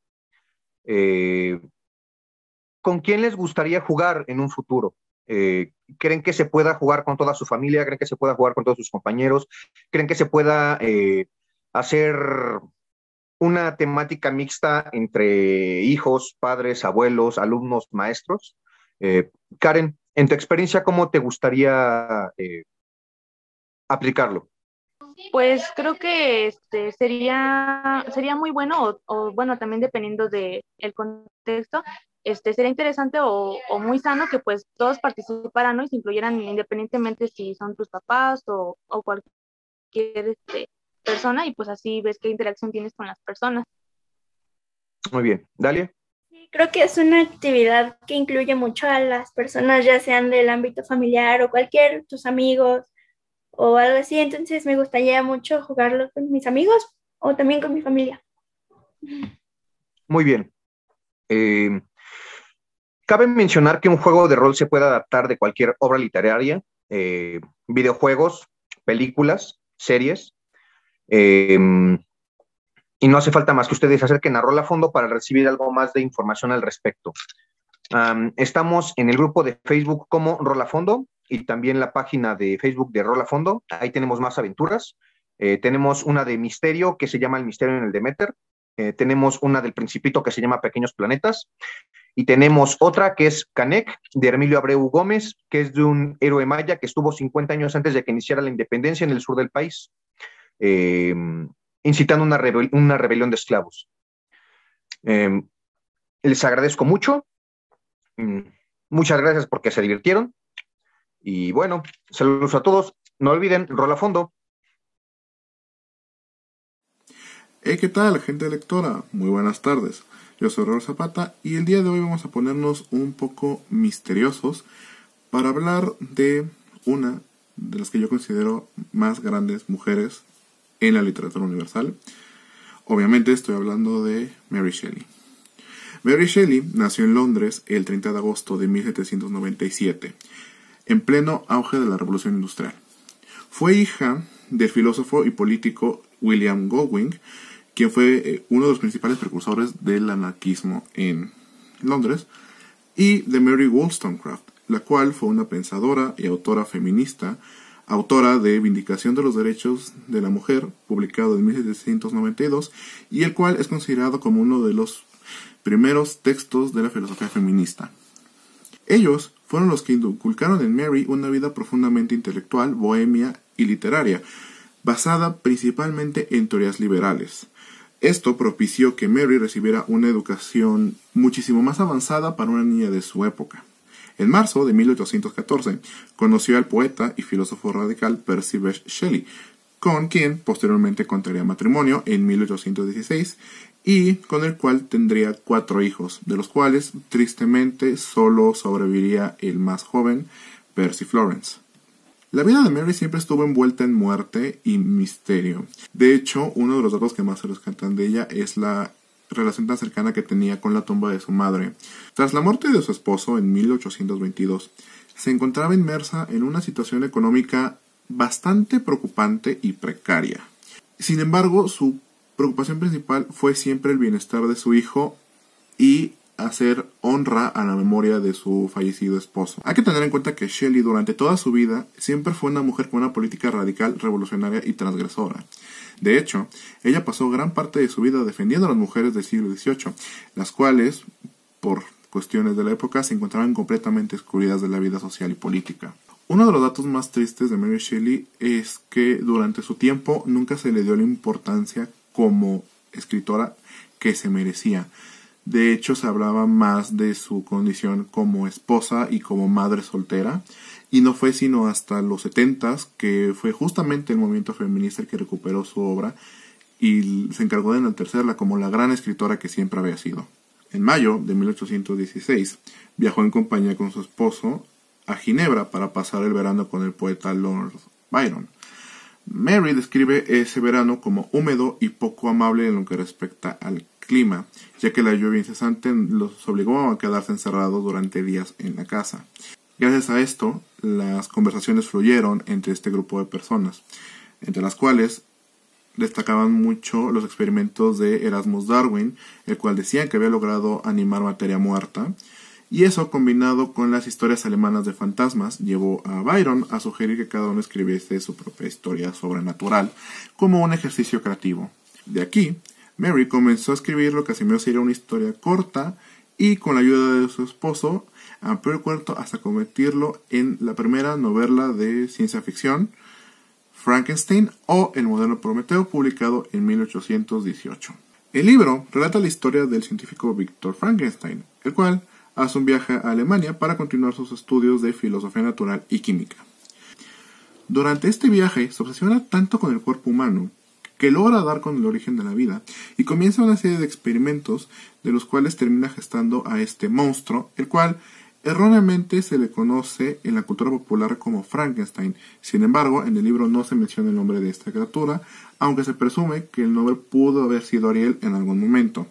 eh, ¿con quién les gustaría jugar en un futuro? Eh, ¿Creen que se pueda jugar con toda su familia? ¿Creen que se pueda jugar con todos sus compañeros? ¿Creen que se pueda eh, hacer una temática mixta entre hijos, padres, abuelos, alumnos, maestros? Eh, Karen, en tu experiencia, ¿cómo te gustaría eh, aplicarlo? Pues creo que este sería, sería muy bueno, o, o, bueno, también dependiendo del contexto, este sería interesante o, o muy sano que pues todos participaran, ¿no? Y se incluyeran independientemente si son tus papás o, o cualquier este, persona, y pues así ves qué interacción tienes con las personas. Muy bien. Dalia. Sí, creo que es una actividad que incluye mucho a las personas, ya sean del ámbito familiar o cualquier, tus amigos o algo así, entonces me gustaría mucho jugarlo con mis amigos o también con mi familia. Muy bien. Eh, cabe mencionar que un juego de rol se puede adaptar de cualquier obra literaria, eh, videojuegos, películas, series, eh, y no hace falta más que ustedes se acerquen a Rol a Fondo para recibir algo más de información al respecto. Um, estamos en el grupo de Facebook como Rol a Fondo y también la página de Facebook de Rol a Fondo. Ahí tenemos más aventuras. Eh, tenemos una de misterio que se llama El Misterio en el Demeter. Eh, tenemos una del Principito que se llama Pequeños Planetas. Y tenemos otra que es Canek, de Emilio Abreu Gómez, que es de un héroe maya que estuvo cincuenta años antes de que iniciara la independencia en el sur del país, eh, incitando una, rebel una rebelión de esclavos. Eh, les agradezco mucho. Muchas gracias porque se divirtieron. Y bueno, saludos a todos. No olviden, Rol a Fondo. Hey, ¿qué tal, gente lectora? Muy buenas tardes. Yo soy Raúl Zapata y el día de hoy vamos a ponernos un poco misteriosos para hablar de una de las que yo considero más grandes mujeres en la literatura universal. Obviamente estoy hablando de Mary Shelley. Mary Shelley nació en Londres el treinta de agosto de mil setecientos noventa y siete, en pleno auge de la Revolución Industrial. Fue hija del filósofo y político William Godwin, quien fue uno de los principales precursores del anarquismo en Londres, y de Mary Wollstonecraft, la cual fue una pensadora y autora feminista, autora de Vindicación de los Derechos de la Mujer, publicado en mil setecientos noventa y dos, y el cual es considerado como uno de los primeros textos de la filosofía feminista. Ellos fueron los que inculcaron en Mary una vida profundamente intelectual, bohemia y literaria, basada principalmente en teorías liberales. Esto propició que Mary recibiera una educación muchísimo más avanzada para una niña de su época. En marzo de mil ochocientos catorce, conoció al poeta y filósofo radical Percy Bysshe Shelley, con quien posteriormente contraería matrimonio en mil ochocientos dieciséis y con el cual tendría cuatro hijos, de los cuales tristemente solo sobreviviría el más joven, Percy Florence. La vida de Mary siempre estuvo envuelta en muerte y misterio. De hecho, uno de los datos que más se rescatan de ella es la relación tan cercana que tenía con la tumba de su madre. Tras la muerte de su esposo en mil ochocientos veintidós, se encontraba inmersa en una situación económica bastante preocupante y precaria. Sin embargo, su preocupación principal fue siempre el bienestar de su hijo y hacer honra a la memoria de su fallecido esposo. Hay que tener en cuenta que Shelley durante toda su vida siempre fue una mujer con una política radical, revolucionaria y transgresora. De hecho, ella pasó gran parte de su vida defendiendo a las mujeres del siglo dieciocho, las cuales, por cuestiones de la época, se encontraban completamente excluidas de la vida social y política. Uno de los datos más tristes de Mary Shelley es que durante su tiempo nunca se le dio la importancia como escritora que se merecía. De hecho, se hablaba más de su condición como esposa y como madre soltera, y no fue sino hasta los setentas que fue justamente el movimiento feminista el que recuperó su obra y se encargó de enaltecerla como la gran escritora que siempre había sido. En mayo de mil ochocientos dieciséis viajó en compañía con su esposo a Ginebra para pasar el verano con el poeta Lord Byron. Mary describe ese verano como húmedo y poco amable en lo que respecta al clima, ya que la lluvia incesante los obligó a quedarse encerrados durante días en la casa. Gracias a esto, las conversaciones fluyeron entre este grupo de personas, entre las cuales destacaban mucho los experimentos de Erasmus Darwin, el cual decían que había logrado animar materia muerta, y eso, combinado con las historias alemanas de fantasmas, llevó a Byron a sugerir que cada uno escribiese su propia historia sobrenatural como un ejercicio creativo. De aquí, Mary comenzó a escribir lo que asimiló sería una historia corta y, con la ayuda de su esposo, amplió el cuento hasta convertirlo en la primera novela de ciencia ficción, Frankenstein o El moderno Prometeo, publicado en mil ochocientos dieciocho. El libro relata la historia del científico Victor Frankenstein, el cual hace un viaje a Alemania para continuar sus estudios de filosofía natural y química. Durante este viaje se obsesiona tanto con el cuerpo humano que logra dar con el origen de la vida y comienza una serie de experimentos de los cuales termina gestando a este monstruo, el cual erróneamente se le conoce en la cultura popular como Frankenstein. Sin embargo, en el libro no se menciona el nombre de esta criatura, aunque se presume que el nombre pudo haber sido Ariel en algún momento.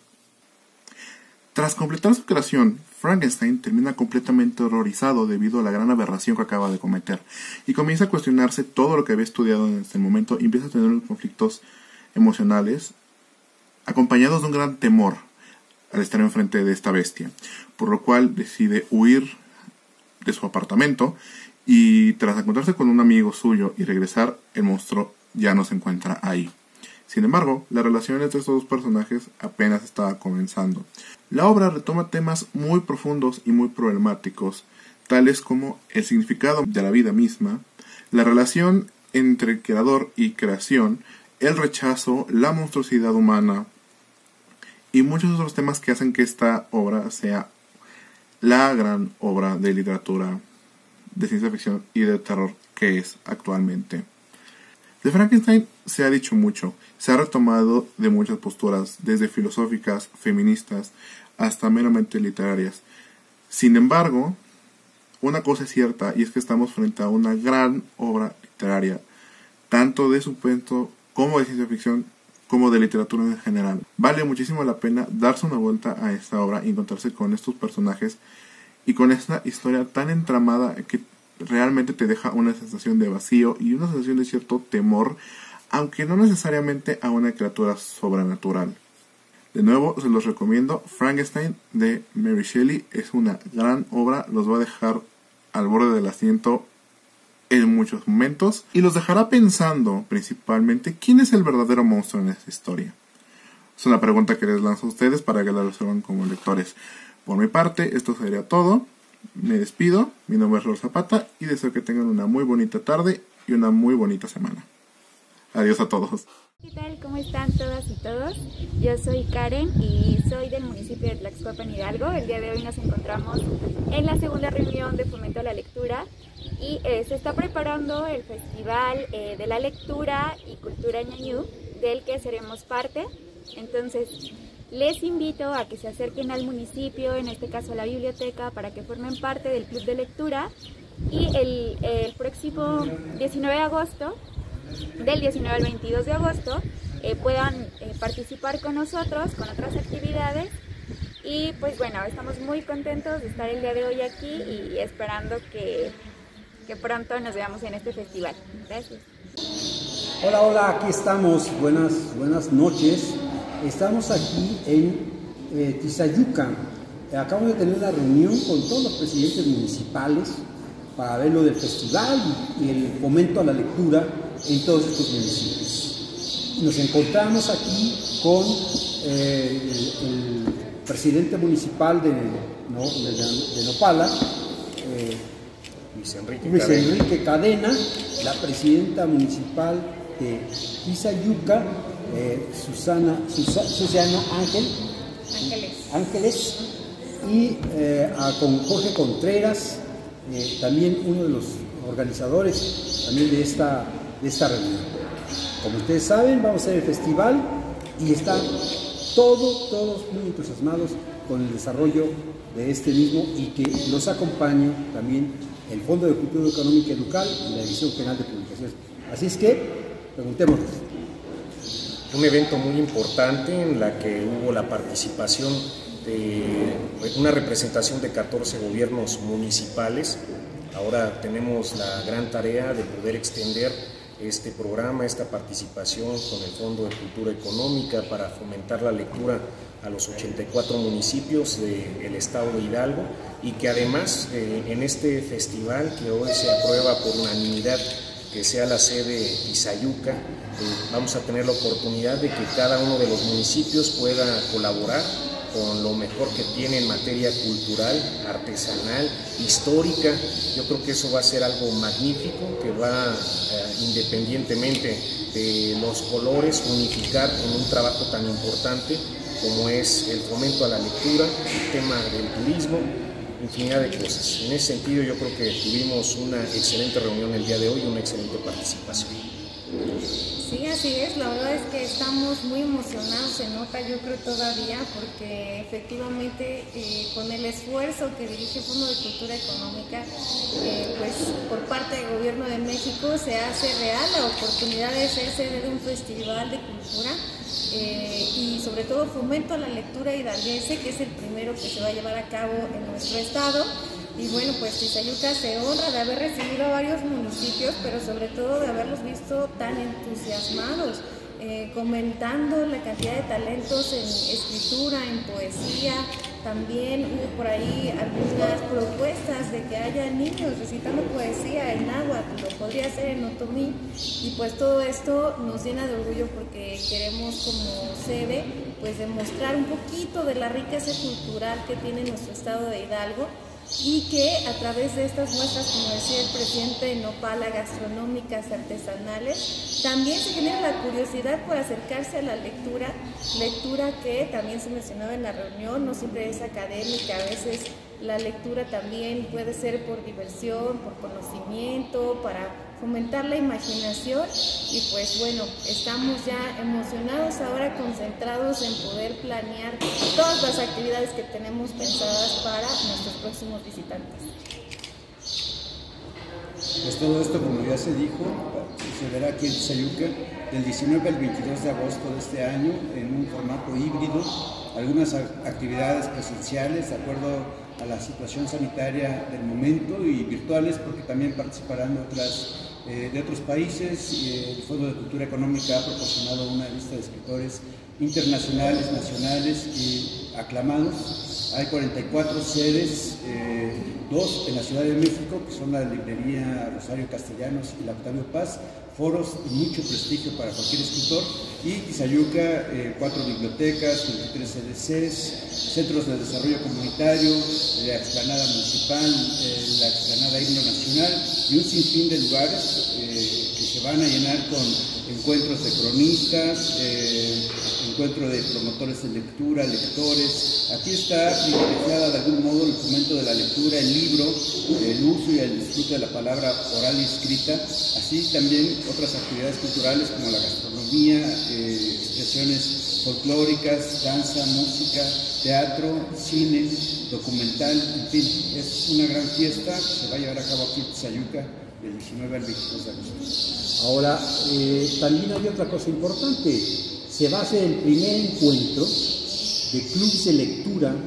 Tras completar su creación, Frankenstein termina completamente horrorizado debido a la gran aberración que acaba de cometer y comienza a cuestionarse todo lo que había estudiado en este momento y empieza a tener conflictos emocionales acompañados de un gran temor al estar enfrente de esta bestia, por lo cual decide huir de su apartamento y tras encontrarse con un amigo suyo y regresar, el monstruo ya no se encuentra ahí. Sin embargo, la relación entre estos dos personajes apenas estaba comenzando. La obra retoma temas muy profundos y muy problemáticos, tales como el significado de la vida misma, la relación entre creador y creación, el rechazo, la monstruosidad humana y muchos otros temas que hacen que esta obra sea la gran obra de literatura, de ciencia ficción y de terror que es actualmente. De Frankenstein se ha dicho mucho, se ha retomado de muchas posturas, desde filosóficas, feministas, hasta meramente literarias. Sin embargo, una cosa es cierta, y es que estamos frente a una gran obra literaria, tanto de suspenso como de ciencia ficción, como de literatura en general. Vale muchísimo la pena darse una vuelta a esta obra y encontrarse con estos personajes y con esta historia tan entramada que realmente te deja una sensación de vacío y una sensación de cierto temor, aunque no necesariamente a una criatura sobrenatural. De nuevo, se los recomiendo. Frankenstein de Mary Shelley es una gran obra, los va a dejar al borde del asiento en muchos momentos y los dejará pensando principalmente quién es el verdadero monstruo en esta historia. Es una pregunta que les lanzo a ustedes para que la resuelvan como lectores. Por mi parte, esto sería todo. Me despido. Mi nombre es Rol Zapata y deseo que tengan una muy bonita tarde y una muy bonita semana. Adiós a todos. ¿Qué tal? ¿Cómo están todas y todos? Yo soy Karen y soy del municipio de Tlaxcuapan, Hidalgo. El día de hoy nos encontramos en la segunda reunión de Fomento a la Lectura y eh, se está preparando el Festival eh, de la Lectura y Cultura Ñañú, del que seremos parte. Entonces, les invito a que se acerquen al municipio, en este caso a la biblioteca, para que formen parte del club de lectura y el, el próximo diecinueve de agosto, del diecinueve al veintidós de agosto, eh, puedan eh, participar con nosotros, con otras actividades. Y pues bueno, estamos muy contentos de estar el día de hoy aquí y esperando que, que pronto nos veamos en este festival. Gracias. Hola, hola, aquí estamos. Buenas, buenas noches. Estamos aquí en eh, Tizayuca. Acabamos de tener una reunión con todos los presidentes municipales para ver lo del festival y el fomento a la lectura en todos estos municipios. Nos encontramos aquí con eh, el, el presidente municipal de, no, de, de Nopala, eh, Luis Enrique, Luis Cadena. Enrique Cadena, la presidenta municipal de Tizayuca, eh, Susana, Susa, Susana Ángel, Ángeles. Ángeles y eh, a, con Jorge Contreras, eh, también uno de los organizadores también de esta, de esta reunión. Como ustedes saben, vamos a hacer el festival y están todos, todos muy entusiasmados con el desarrollo de este mismo y que los acompañe también el Fondo de Cultura Económica y Local y la Dirección General de Publicaciones. Así es que, preguntémonos. Un evento muy importante en la que hubo la participación de una representación de catorce gobiernos municipales. Ahora tenemos la gran tarea de poder extender este programa, esta participación con el Fondo de Cultura Económica para fomentar la lectura a los ochenta y cuatro municipios del estado de Hidalgo y que además eh, en este festival que hoy se aprueba por unanimidad que sea la sede Tizayuca, eh, vamos a tener la oportunidad de que cada uno de los municipios pueda colaborar con lo mejor que tiene en materia cultural, artesanal, histórica. Yo creo que eso va a ser algo magnífico, que va, eh, independientemente de los colores, unificar en un trabajo tan importante como es el fomento a la lectura, el tema del turismo, infinidad de cosas. En ese sentido yo creo que tuvimos una excelente reunión el día de hoy y una excelente participación. Sí, así es, la verdad es que estamos muy emocionados, se nota yo creo todavía, porque efectivamente eh, con el esfuerzo que dirige el Fondo de Cultura Económica, eh, pues por parte del Gobierno de México se hace real la oportunidad de ser sede de un festival de cultura eh, y sobre todo fomento a la lectura hidalguense, que es el primero que se va a llevar a cabo en nuestro estado. Y bueno, pues Tizayuca se honra de haber recibido a varios municipios, pero sobre todo de haberlos visto tan entusiasmados, eh, comentando la cantidad de talentos en escritura, en poesía. También hubo por ahí algunas propuestas de que haya niños recitando poesía en náhuatl, lo podría hacer en otomí, y pues todo esto nos llena de orgullo porque queremos como sede pues demostrar un poquito de la riqueza cultural que tiene nuestro estado de Hidalgo, y que a través de estas muestras, como decía el presidente de Nopala, gastronómicas, artesanales, también se genera la curiosidad por acercarse a la lectura, lectura que también se mencionaba en la reunión, no siempre es académica, a veces la lectura también puede ser por diversión, por conocimiento, para fomentar la imaginación. Y pues bueno, estamos ya emocionados ahora, concentrados en poder planear todas las actividades que tenemos pensadas para nuestros próximos visitantes. Pues todo esto, como ya se dijo, sucederá aquí en Tizayuca del diecinueve al veintidós de agosto de este año en un formato híbrido, algunas actividades presenciales de acuerdo a la situación sanitaria del momento y virtuales, porque también participarán de, otras, eh, de otros países. Y el Fondo de Cultura Económica ha proporcionado una lista de escritores internacionales, nacionales, y aclamados. Hay cuarenta y cuatro sedes, eh, dos en la Ciudad de México, que son la librería Rosario Castellanos y la Octavio Paz, foros y mucho prestigio para cualquier escritor, y Tizayuca, eh, cuatro bibliotecas, veintitrés C D Cs, centros de desarrollo comunitario, la explanada municipal, eh, la explanada himno nacional y un sinfín de lugares eh, que se van a llenar con encuentros de cronistas, eh, encuentro de promotores de lectura, lectores. Aquí está privilegiada de algún modo el fomento de la lectura, el libro, el uso y el disfrute de la palabra oral y escrita, así también otras actividades culturales como la gastronomía, eh, expresiones folclóricas, danza, música, teatro, cine, documental, en fin, es una gran fiesta, se va a llevar a cabo aquí en Tizayuca del diecinueve al veintidós de agosto. Ahora, eh, también hay otra cosa importante, se va a hacer el primer encuentro de clubes de lectura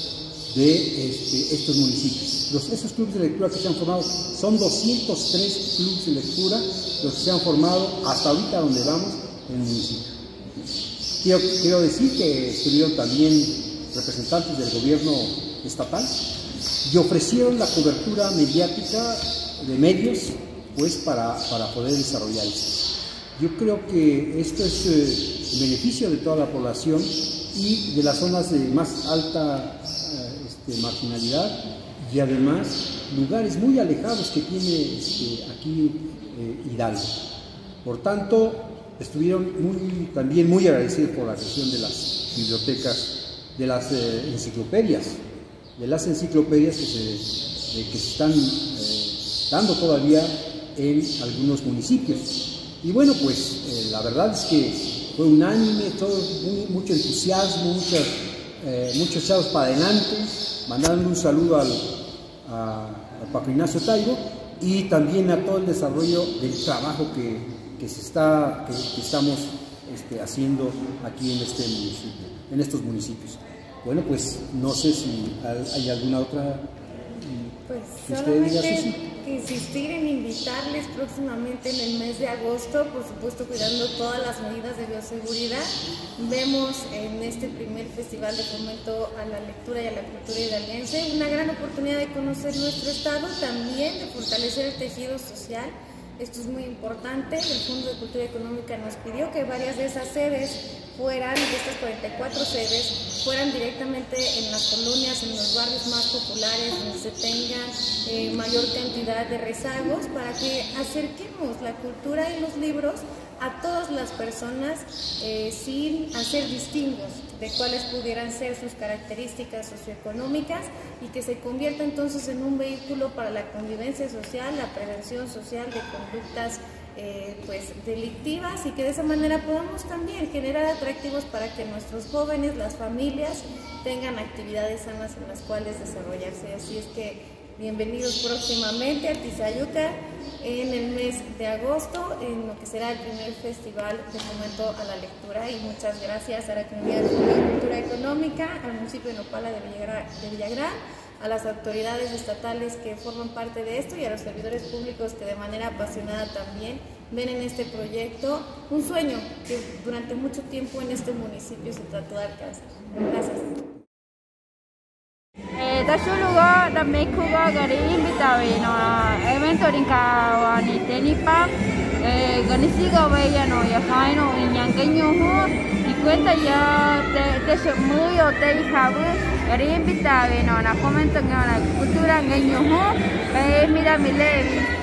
de este, estos municipios. Los, esos clubes de lectura que se han formado, son doscientos tres clubes de lectura los que se han formado hasta ahorita donde vamos en el municipio. Quiero, quiero decir que estuvieron también representantes del gobierno estatal y ofrecieron la cobertura mediática de medios pues para, para poder desarrollar esto. Yo creo que esto es eh, el beneficio de toda la población y de las zonas de más alta eh, este, marginalidad y además lugares muy alejados que tiene este, aquí eh, Hidalgo. Por tanto, estuvieron muy, también muy agradecidos por la gestión de las bibliotecas, de las eh, enciclopedias, de las enciclopedias que se, de, que se están eh, dando todavía en algunos municipios. Y bueno, pues eh, la verdad es que fue unánime, todo, muy, mucho entusiasmo, muchos, eh, muchos echados para adelante, mandando un saludo al, a, a Paco Ignacio Taibo y también a todo el desarrollo del trabajo que, que, se está, que, que estamos este, haciendo aquí en, este municipio, en estos municipios. Bueno, pues no sé si hay alguna otra... Pues solamente insistir en invitarles próximamente en el mes de agosto, por supuesto cuidando todas las medidas de bioseguridad. Vemos en este primer festival de fomento a la lectura y a la cultura hidalguense una gran oportunidad de conocer nuestro estado, también de fortalecer el tejido social. Esto es muy importante. El Fondo de Cultura Económica nos pidió que varias de esas sedes fueran, de estas cuarenta y cuatro sedes, fueran directamente en las colonias, en los barrios más populares, donde se tenga eh, mayor cantidad de rezagos, para que acerquemos la cultura y los libros a todas las personas eh, sin hacer distingos de cuáles pudieran ser sus características socioeconómicas y que se convierta entonces en un vehículo para la convivencia social, la prevención social de conductas eh, pues delictivas, y que de esa manera podamos también generar atractivos para que nuestros jóvenes, las familias, tengan actividades sanas en las cuales desarrollarse. Así es que bienvenidos próximamente a Tizayuca en el mes de agosto, en lo que será el primer festival de fomento a la lectura. Y muchas gracias a la Comunidad de Cultura Económica, al municipio de Nopala de Villagrán, de Villagrán, a las autoridades estatales que forman parte de esto y a los servidores públicos que de manera apasionada también ven en este proyecto un sueño que durante mucho tiempo en este municipio se trató de alcanzar. Gracias. Tashuluga da mekuga gari invitawe no evento rinka wani tenipa ganisiga weya no ya kaino inyangenyo ho y cuenta ya te te muy o te habu gari invitawe no na fomento na cultura ngenyo ho mira mi levi